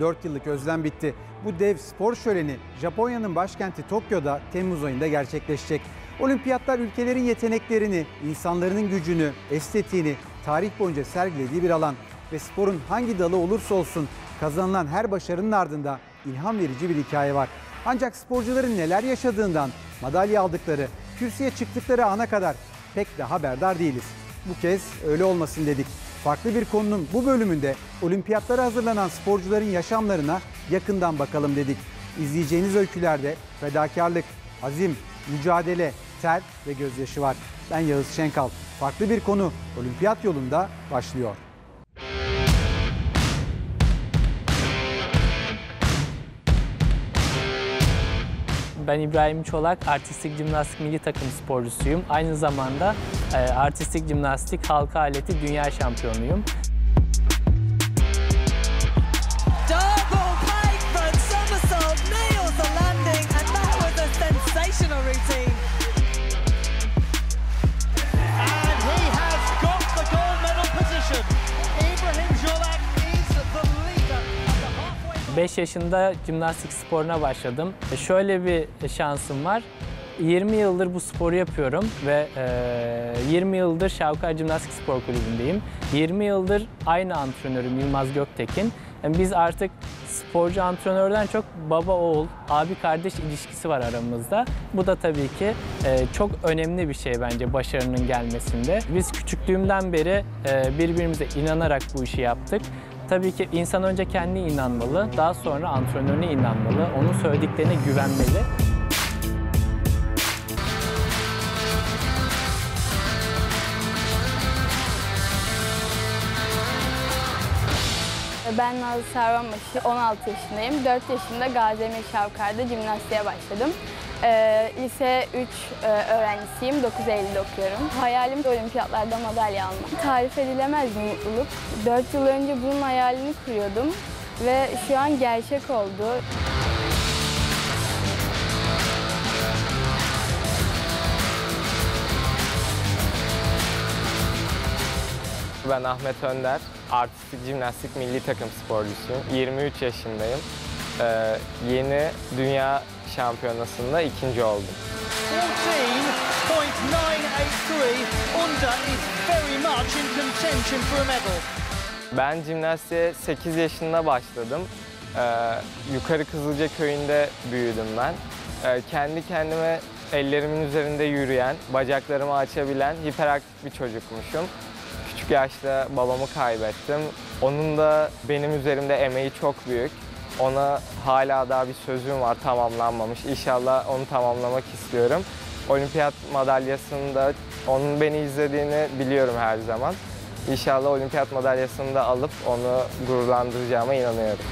4 yıllık özlem bitti. Bu dev spor şöleni Japonya'nın başkenti Tokyo'da Temmuz ayında gerçekleşecek. Olimpiyatlar ülkelerin yeteneklerini, insanların gücünü, estetiğini tarih boyunca sergilediği bir alan. Ve sporun hangi dalı olursa olsun kazanılan her başarının ardında ilham verici bir hikaye var. Ancak sporcuların neler yaşadığından, madalya aldıkları, kürsüye çıktıkları ana kadar pek de haberdar değiliz. Bu kez öyle olmasın dedik. Farklı bir konunun bu bölümünde olimpiyatlara hazırlanan sporcuların yaşamlarına yakından bakalım dedik. İzleyeceğiniz öykülerde fedakarlık, azim, mücadele, ter ve gözyaşı var. Ben Yağız Şenkal. Farklı bir konu olimpiyat yolunda başlıyor. Ben İbrahim Çolak, artistik jimnastik milli takım sporcusuyum. Aynı zamanda artistik jimnastik halka aleti dünya şampiyonuyum. Beş yaşında jimnastik sporuna başladım. Şöyle bir şansım var. 20 yıldır bu sporu yapıyorum ve 20 yıldır Şavkar Jimnastik Spor Kulübü'ndeyim. 20 yıldır aynı antrenörüm Yılmaz Göktekin. Yani biz artık sporcu antrenörden çok baba oğul, abi kardeş ilişkisi var aramızda. Bu da tabii ki çok önemli bir şey bence başarının gelmesinde. Biz küçüklüğümden beri birbirimize inanarak bu işi yaptık. Tabii ki insan önce kendine inanmalı, daha sonra antrenörüne inanmalı, onun söylediklerine güvenmeli. Ben Nazlı Servanbaşı, 16 yaşındayım. 4 yaşında Gazi Emir Şavkar'da jimnastiğe başladım. Lise 3 öğrencisiyim, 9 Eylül'de okuyorum. Hayalim de olimpiyatlarda madalya almak. Tarif edilemez bir mutluluk. 4 yıl önce bunun hayalini kuruyordum ve şu an gerçek oldu. Ben Ahmet Önder, artistik jimnastik milli takım sporcusuyum. 23 yaşındayım. Yeni dünya şampiyonasında ikinci oldum. 14.983, Unda is very much in contention for a medal. Ben jimnastiğe 8 yaşında başladım. Yukarı Kızılca köyünde büyüdüm ben. Kendi kendime ellerimin üzerinde yürüyen, bacaklarımı açabilen hiperaktif bir çocukmuşum. Küçük yaşta babamı kaybettim. Onun da benim üzerimde emeği çok büyük. Ona hala daha bir sözüm var, tamamlanmamış. İnşallah onu tamamlamak istiyorum. Olimpiyat madalyasını da, onun beni izlediğini biliyorum her zaman. İnşallah olimpiyat madalyasını da alıp onu gururlandıracağıma inanıyorum.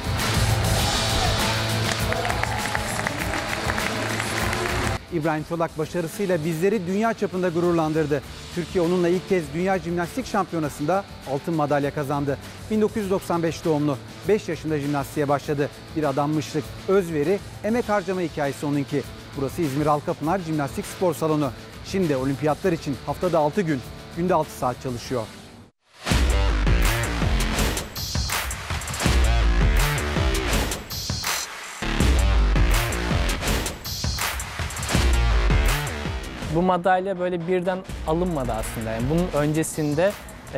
İbrahim Çolak başarısıyla bizleri dünya çapında gururlandırdı. Türkiye onunla ilk kez Dünya Jimnastik Şampiyonası'nda altın madalya kazandı. 1995 doğumlu, 5 yaşında jimnastiğe başladı. Bir adanmışlık, özveri, emek harcama hikayesi onunki. Burası İzmir Halkapınar Jimnastik Spor Salonu. Şimdi olimpiyatlar için haftada 6 gün, günde 6 saat çalışıyor. Bu madalya böyle birden alınmadı aslında. Yani bunun öncesinde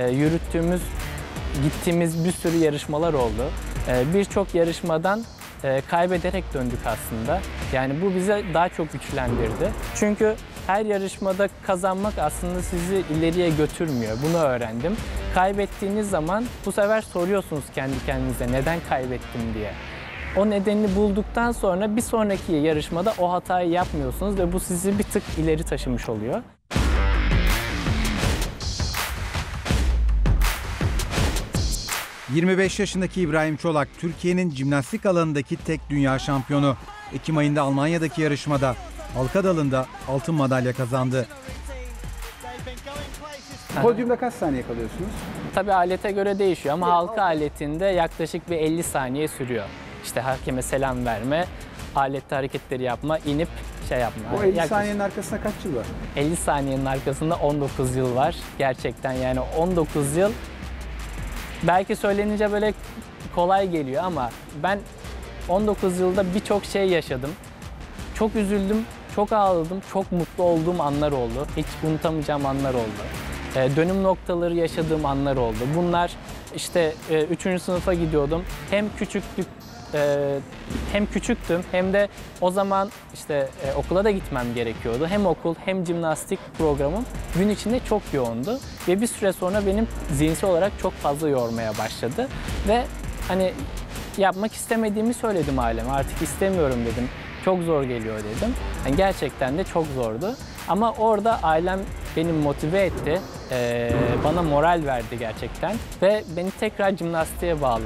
gittiğimiz bir sürü yarışmalar oldu. Birçok yarışmadan kaybederek döndük aslında. Yani bu bize daha çok güçlendirdi. Çünkü her yarışmada kazanmak aslında sizi ileriye götürmüyor. Bunu öğrendim. Kaybettiğiniz zaman bu sefer soruyorsunuz kendi kendinize neden kaybettim diye. O nedenini bulduktan sonra bir sonraki yarışmada o hatayı yapmıyorsunuz ve bu sizi bir tık ileri taşımış oluyor. ...25 yaşındaki İbrahim Çolak, Türkiye'nin jimnastik alanındaki tek dünya şampiyonu. Ekim ayında Almanya'daki yarışmada halka dalında altın madalya kazandı. Podyumda kaç saniye kalıyorsunuz? Tabii alete göre değişiyor ama halka aletinde yaklaşık bir 50 saniye sürüyor. İşte hakeme selam verme, alette hareketleri yapma, inip şey yapma. Bu 50 saniyenin arkasında kaç yıl var? 50 saniyenin arkasında 19 yıl var. Gerçekten yani 19 yıl belki söylenince böyle kolay geliyor ama ben 19 yılda birçok şey yaşadım. Çok üzüldüm, çok ağladım, çok mutlu olduğum anlar oldu. Hiç unutamayacağım anlar oldu. Dönüm noktaları yaşadığım anlar oldu. Bunlar işte 3. sınıfa gidiyordum. Hem küçüktüm hem de o zaman işte okula da gitmem gerekiyordu. Hem okul hem jimnastik programım gün içinde çok yoğundu. Ve bir süre sonra benim zihinsel olarak çok fazla yormaya başladı. Ve hani yapmak istemediğimi söyledim aileme. Artık istemiyorum dedim. Çok zor geliyor dedim. Yani gerçekten de çok zordu. Ama orada ailem beni motive etti. Bana moral verdi gerçekten. Ve beni tekrar jimnastiğe bağladı.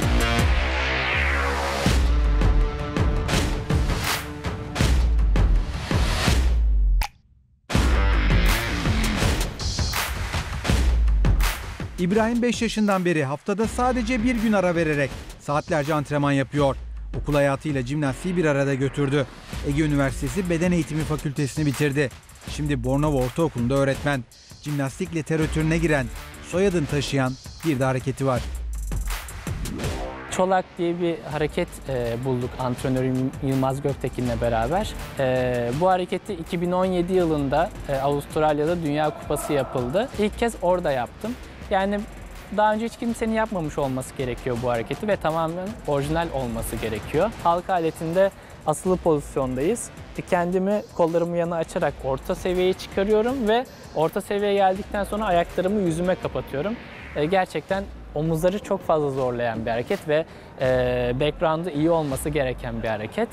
İbrahim 5 yaşından beri haftada sadece bir gün ara vererek saatlerce antrenman yapıyor. Okul hayatıyla jimnastiği bir arada götürdü. Ege Üniversitesi Beden Eğitimi Fakültesini bitirdi. Şimdi Bornova Ortaokulu'nda öğretmen. Jimnastik literatürüne giren, soyadını taşıyan bir de hareketi var. Çolak diye bir hareket bulduk antrenörüm Yılmaz Göktekin'le beraber. Bu hareketi 2017 yılında Avustralya'da Dünya Kupası yapıldı. İlk kez orada yaptım. Yani daha önce hiç kimsenin yapmamış olması gerekiyor bu hareketi ve tamamen orijinal olması gerekiyor. Halka aletinde asılı pozisyondayız. Kendimi kollarımı yana açarak orta seviyeye çıkarıyorum ve orta seviyeye geldikten sonra ayaklarımı yüzüme kapatıyorum. Gerçekten omuzları çok fazla zorlayan bir hareket ve background'ı iyi olması gereken bir hareket.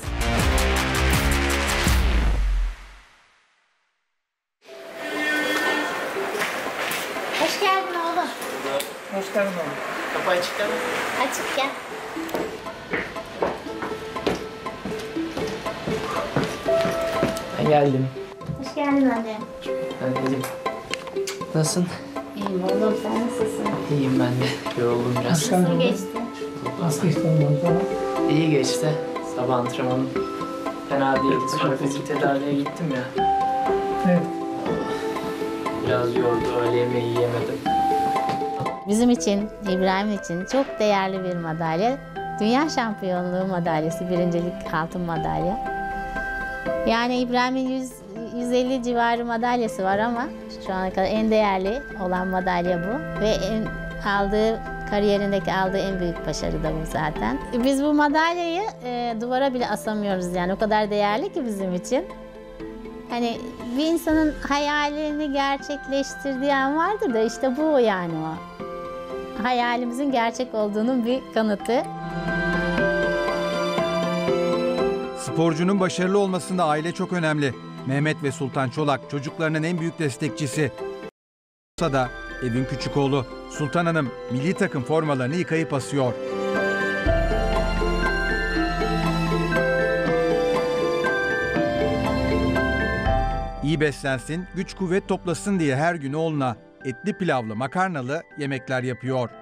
Hoş geldin oğlum. Hoş geldin oğlum. Kapı açık değil mi? Açık gel. Ben geldim. Hoş geldin anne. Anneciğim. Nasılsın? İyiyim oğlum, sen nasılsın? İyiyim ben de. Yoruldum biraz. Nasıl geçti? Nasıl geçti ondan sonra? İyi geçti. Sabah antrenmanım fena değildi. Sonra fizik tedaviye gittim ya. Evet. Biraz yordu, öğle yemeği yiyemedim. Bizim için, İbrahim için çok değerli bir madalya. Dünya şampiyonluğu madalyası, birincilik altın madalya. Yani İbrahim'in 150 civarı madalyası var ama şu ana kadar en değerli olan madalya bu. Ve kariyerindeki aldığı en büyük başarı da bu zaten. Biz bu madalyayı duvara bile asamıyoruz yani, o kadar değerli ki bizim için. Hani bir insanın hayalini gerçekleştirdiği an vardır da işte bu yani o. Hayalimizin gerçek olduğunun bir kanıtı. Sporcunun başarılı olmasında aile çok önemli. Mehmet ve Sultan Çolak çocuklarının en büyük destekçisi. Da evin küçük oğlu Sultan Hanım milli takım formalarını yıkayıp asıyor. İyi beslensin, güç kuvvet toplasın diye her gün oğluna etli pilavlı makarnalı yemekler yapıyor.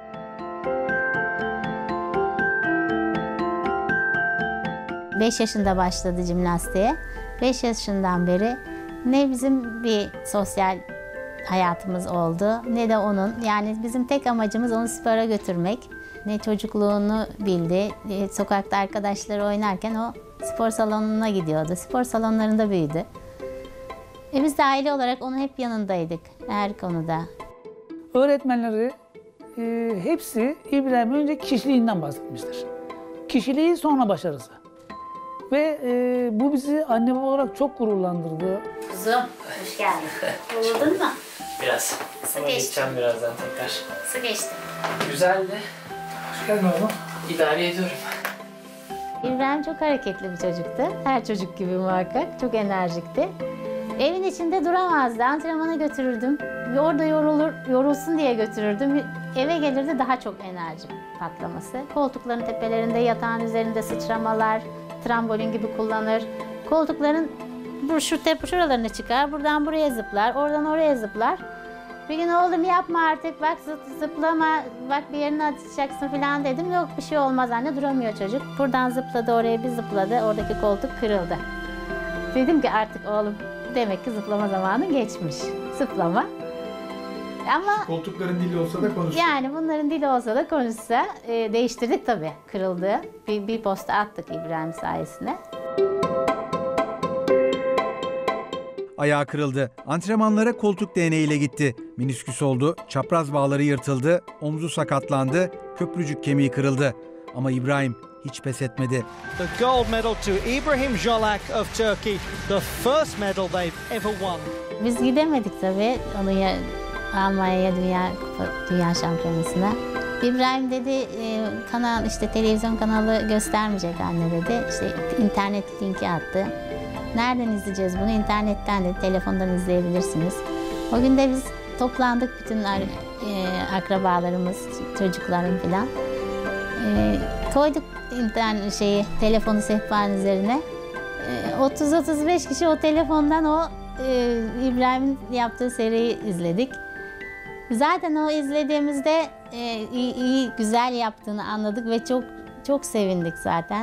Beş yaşında başladı jimnastiğe. 5 yaşından beri ne bizim bir sosyal hayatımız oldu ne de onun. Yani bizim tek amacımız onu spora götürmek. Ne çocukluğunu bildi. Sokakta arkadaşları oynarken o spor salonuna gidiyordu. Spor salonlarında büyüdü. Biz de aile olarak onun hep yanındaydık her konuda. Öğretmenleri hepsi İbrahim'in önce kişiliğinden bahsetmiştir. Kişiliği sonra başarısı. Ve bu bizi anne baba olarak çok gururlandırdı. Kuzum, hoş geldin. Yoruldun mu? Biraz. Nasıl Ama geçti? gideceğim birazdan tekrar. Nasıl geçti? Güzeldi. Hoş geldin oğlum. İdare ediyorum. İbrahim çok hareketli bir çocuktu. Her çocuk gibi muhakkak. Çok enerjikti. Evin içinde duramazdı. Antrenmana götürürdüm. Orada yorulsun diye götürürdüm. Eve gelirdi daha çok enerji patlaması. Koltukların tepelerinde, yatağın üzerinde sıçramalar, trambolin gibi kullanır. Koltukların şuralarına çıkar, buradan buraya zıplar, oradan oraya zıplar. Bir gün oğlum yapma artık, bak zıplama, bak bir yerine atacaksın falan dedim. Yok bir şey olmaz anne, duramıyor çocuk. Buradan zıpladı, oraya bir zıpladı, oradaki koltuk kırıldı. Dedim ki artık oğlum demek ki zıplama zamanı geçmiş. Zıplama. Ama Koltukların dili olsa da konuşsun. yani bunların dili olsa da konuşsa değiştirdik tabii, kırıldı. Bir posta attık İbrahim sayesinde. Ayağı kırıldı. Antrenmanlara koltuk değneğiyle gitti. Menisküs oldu, çapraz bağları yırtıldı, omzu sakatlandı, köprücük kemiği kırıldı. Ama İbrahim hiç pes etmedi. The gold medal to Ibrahim Jolak of Turkey, the first medal they've ever won. Biz gidemedik tabii Almanya'ya dünya şampiyonasına. İbrahim dedi kanal işte televizyon kanalı göstermeyecek anne dedi. İşte internet linki attı. Nereden izleyeceğiz bunu? İnternetten de, telefondan izleyebilirsiniz. O gün de biz toplandık bütün akrabalarımız, çocuklarım falan. Koyduk telefonu sehpanın üzerine. 30-35 kişi o telefondan İbrahim'in yaptığı seriyi izledik. Zaten o izlediğimizde iyi güzel yaptığını anladık ve çok sevindik zaten.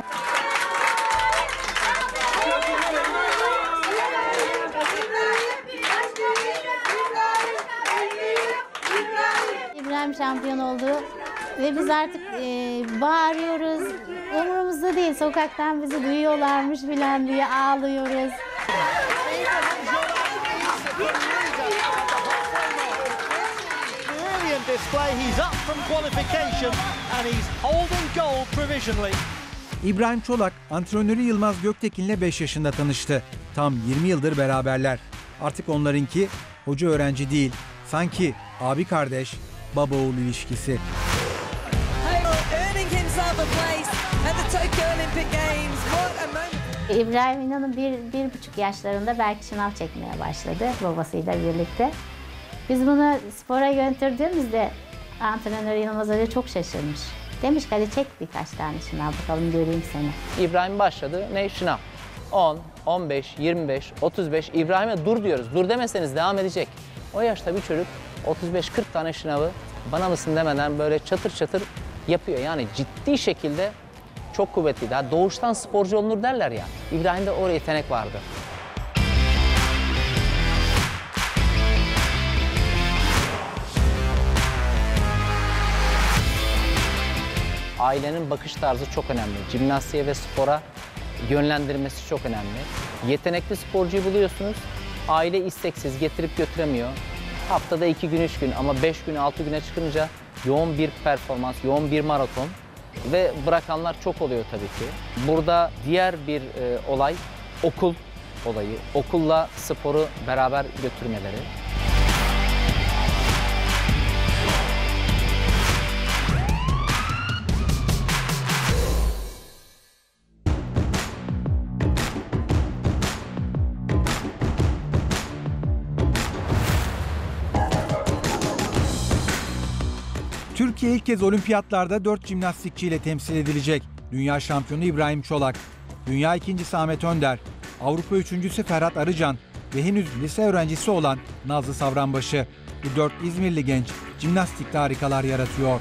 İbrahim şampiyon oldu ve biz artık bağırıyoruz. Umurumuzda değil, sokaktan bizi duyuyorlarmış filan diye ağlıyoruz. Brilliant display. He's up from qualification and he's holding gold provisionally. İbrahim Çolak, antrenörü Yılmaz Göktekin'le 5 yaşında tanıştı. Tam 20 yıldır beraberler. Artık onlarınki hoca-öğrenci değil, sanki abi kardeş, baba oğul ilişkisi. İbrahim İnan'ın bir buçuk yaşlarında belki şınav çekmeye başladı babasıyla birlikte. Biz bunu spora götürdüğümüzde antrenör Yılmaz Hoca çok şaşırmış. Demiş ki hadi çek birkaç tane şınav bakalım göreyim seni. İbrahim başladı. Ne şınav? 10, 15, 25, 35. İbrahim'e dur diyoruz. Dur demeseniz devam edecek. O yaşta bir çocuk 35-40 tane şınavı bana mısın demeden böyle çatır çatır yapıyor. Yani ciddi şekilde çok kuvvetliydi. Ha, doğuştan sporcu olunur derler ya. İbrahim'de o yetenek vardı. Ailenin bakış tarzı çok önemli. Jimnastiğe ve spora yönlendirmesi çok önemli. Yetenekli sporcuyu buluyorsunuz. Aile isteksiz getirip götüremiyor. Haftada 2 gün, 3 gün ama 5 gün, 6 güne çıkınca yoğun bir performans, yoğun bir maraton ve bırakanlar çok oluyor tabii ki. Burada diğer bir olay okul olayı. Okulla sporu beraber götürmeleri. Türkiye ilk kez olimpiyatlarda 4 jimnastikçiyle temsil edilecek. Dünya şampiyonu İbrahim Çolak, dünya ikincisi Ahmet Önder, Avrupa üçüncüsü Ferhat Arıcan ve henüz lise öğrencisi olan Nazlı Savranbaşı. Bu 4 İzmirli genç jimnastikte harikalar yaratıyor.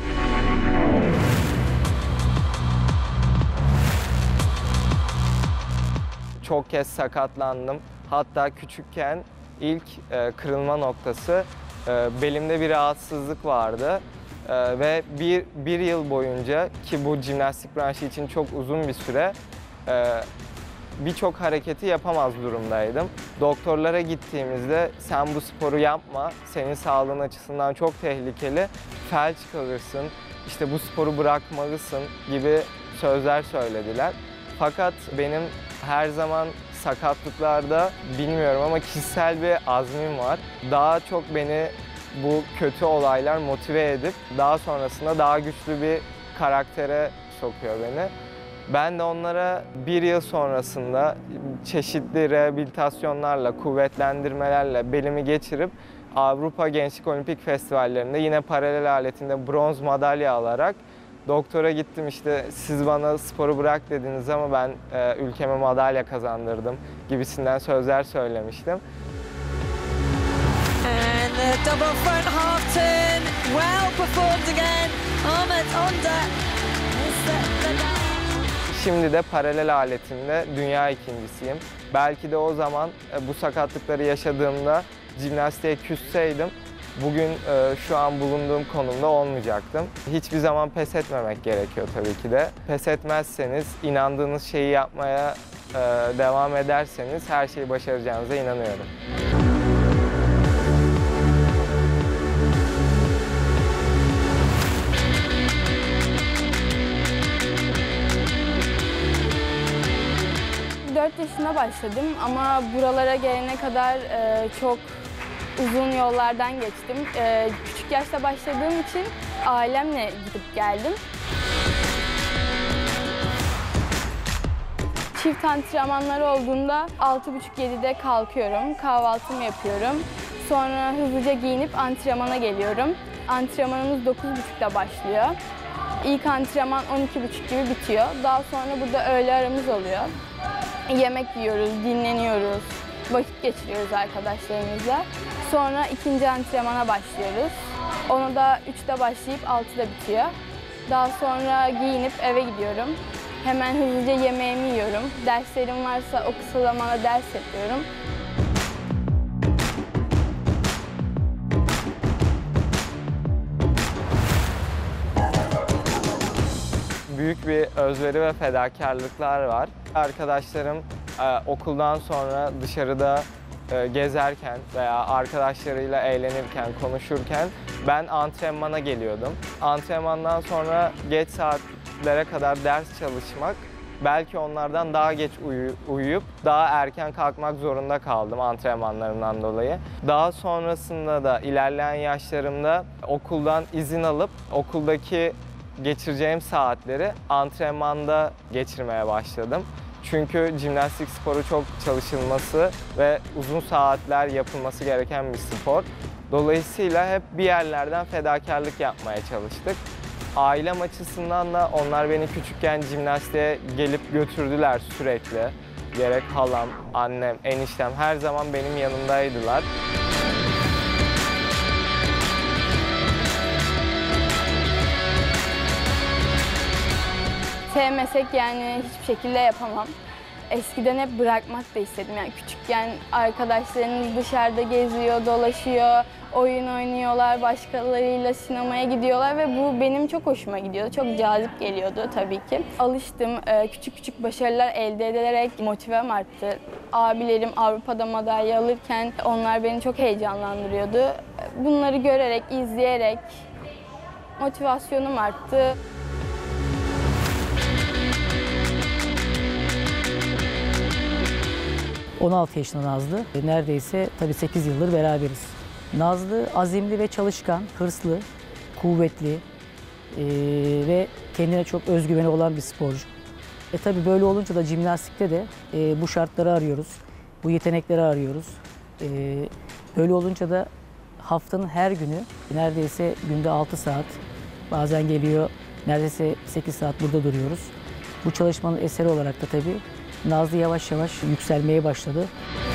Çok kez sakatlandım. Hatta küçükken ilk kırılma noktası belimde bir rahatsızlık vardı. Ve bir yıl boyunca, ki bu jimnastik branşı için çok uzun bir süre, birçok hareketi yapamaz durumdaydım. Doktorlara gittiğimizde sen bu sporu yapma, senin sağlığın açısından çok tehlikeli, felç kalırsın, işte bu sporu bırakmalısın gibi sözler söylediler. Fakat benim her zaman sakatlıklarda, bilmiyorum ama kişisel bir azmim var. Daha çok beni bu kötü olaylar motive edip daha sonrasında daha güçlü bir karaktere sokuyor beni. Ben de onlara bir yıl sonrasında çeşitli rehabilitasyonlarla, kuvvetlendirmelerle belimi geçirip Avrupa Gençlik Olimpik Festivallerinde yine paralel aletinde bronz madalya alarak doktora gittim, işte siz bana sporu bırak dediniz ama ben ülkeme madalya kazandırdım gibisinden sözler söylemiştim. And the double front half turn, well performed again, Ahmet Önder. Şimdi de paralel aletinde dünya ikincisiyim. Belki de o zaman bu sakatlıkları yaşadığımda jimnastiğe küsseydim bugün şu an bulunduğum konumda olmayacaktım. Hiçbir zaman pes etmemek gerekiyor tabii ki de. Pes etmezseniz, inandığınız şeyi yapmaya devam ederseniz her şeyi başaracağınıza inanıyorum. Yaşına başladım ama buralara gelene kadar çok uzun yollardan geçtim. Küçük yaşta başladığım için ailemle gidip geldim. Çift antrenmanları olduğunda 6.30-7'de kalkıyorum, kahvaltımı yapıyorum. Sonra hızlıca giyinip antrenmana geliyorum. Antrenmanımız 9.30'da başlıyor. İlk antrenman 12.30 gibi bitiyor. Daha sonra burada öğle aramız oluyor. Yemek yiyoruz, dinleniyoruz, vakit geçiriyoruz arkadaşlarımızla. Sonra ikinci antrenmana başlıyoruz. Onu da 3'te başlayıp 6'da bitiyor. Daha sonra giyinip eve gidiyorum. Hemen hızlıca yemeğimi yiyorum. Derslerim varsa o kısa zamanda ders yapıyorum. Büyük bir özveri ve fedakarlıklar var. Arkadaşlarım okuldan sonra dışarıda gezerken veya arkadaşlarıyla eğlenirken, konuşurken ben antrenmana geliyordum. Antrenmandan sonra geç saatlere kadar ders çalışmak, belki onlardan daha geç uyuyup daha erken kalkmak zorunda kaldım antrenmanlarımdan dolayı. Daha sonrasında da ilerleyen yaşlarımda okuldan izin alıp okuldaki geçireceğim saatleri antrenmanda geçirmeye başladım. Çünkü jimnastik sporu çok çalışılması ve uzun saatler yapılması gereken bir spor. Dolayısıyla hep bir yerlerden fedakarlık yapmaya çalıştık. Ailem açısından da onlar beni küçükken jimnastiğe gelip götürdüler sürekli. Gerek halam, annem, eniştem her zaman benim yanımdaydılar. Sevmesek yani hiçbir şekilde yapamam. Eskiden hep bırakmak da istedim. Yani küçükken arkadaşlarınız dışarıda geziyor, dolaşıyor, oyun oynuyorlar, başkalarıyla sinemaya gidiyorlar ve bu benim çok hoşuma gidiyordu. Çok cazip geliyordu tabii ki. Alıştım. Küçük küçük başarılar elde ederek motivem arttı. Abilerim Avrupa'da madalya alırken onlar beni çok heyecanlandırıyordu. Bunları görerek, izleyerek motivasyonum arttı. ...16 yaşında Nazlı. Neredeyse tabii 8 yıldır beraberiz. Nazlı azimli ve çalışkan, hırslı, kuvvetli ve kendine çok özgüveni olan bir sporcu. Tabii böyle olunca da jimnastikte de bu şartları arıyoruz, bu yetenekleri arıyoruz. Böyle olunca da haftanın her günü neredeyse günde 6 saat, bazen geliyor neredeyse 8 saat burada duruyoruz. Bu çalışmanın eseri olarak da tabii Nazlı yavaş yavaş yükselmeye başladı.